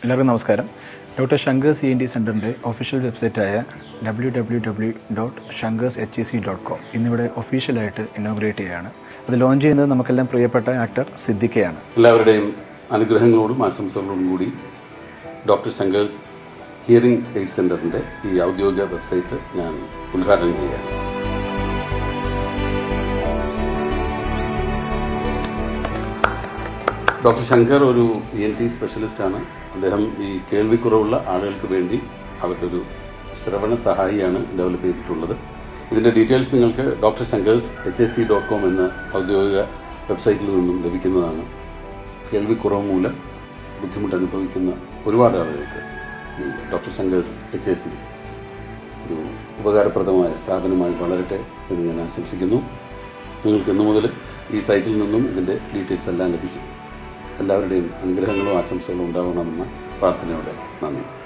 എല്ലാവർക്കും നമസ്കാരം. Doctor Shankers ENT സെൻ്ററിൻ്റെ ഒഫീഷ്യൽ വെബ്സൈറ്റായ www.shankershec.com ഇന്നിവിടെ ഒഫീഷ്യലായിട്ട് ഇനോഗ്രേറ്റ് ചെയ്യുകയാണ്. അത് ലോഞ്ച് ചെയ്യുന്നത് നമുക്കെല്ലാം പ്രിയപ്പെട്ട ആക്ടർ സിദ്ദിഖയാണ്. എല്ലാവരുടെയും അനുഗ്രഹങ്ങളോടും ആശംസകളോടും കൂടി ഡോക്ടർ ശങ്കേഴ്സ് ഹിയറിംഗ് എയ്ഡ് സെൻ്ററിൻ്റെ ഈ ഔദ്യോഗിക വെബ്സൈറ്റ് ഞാൻ ഉദ്ഘാടനം ചെയ്യുകയാണ്. ഡോക്ടർ ശങ്കർ ഒരു ENT സ്പെഷ്യലിസ്റ്റാണ്. അദ്ദേഹം ഈ കേൾവിക്കുറവുള്ള ആളുകൾക്ക് വേണ്ടി അവർക്കൊരു ശ്രവണ സഹായിയാണ് ഡെവലപ്പ് ചെയ്തിട്ടുള്ളത്. ഇതിൻ്റെ ഡീറ്റെയിൽസ് നിങ്ങൾക്ക് ഡോക്ടർ ശങ്കേഴ്സ് HSC.com എന്ന ഔദ്യോഗിക വെബ്സൈറ്റിൽ നിന്നും ലഭിക്കുന്നതാണ്. കേൾവിക്കുറവ് മൂലം ബുദ്ധിമുട്ട് അനുഭവിക്കുന്ന ഒരുപാട് ആളുകൾക്ക് ഈ ഡോക്ടർ ശങ്കേഴ്സ് HSC ഒരു ഉപകാരപ്രദമായ സ്ഥാപനമായി വളരട്ടെ എന്ന് ഞാൻ ആശംസിക്കുന്നു. നിങ്ങൾക്ക് ഇന്നു മുതൽ ഈ സൈറ്റിൽ നിന്നും ഇതിൻ്റെ ഡീറ്റെയിൽസ് എല്ലാം ലഭിക്കും. എല്ലാവരുടെയും അനുഗ്രഹങ്ങളും ആശംസകളും ഉണ്ടാവണമെന്ന പ്രാർത്ഥനയോടെ നന്ദി.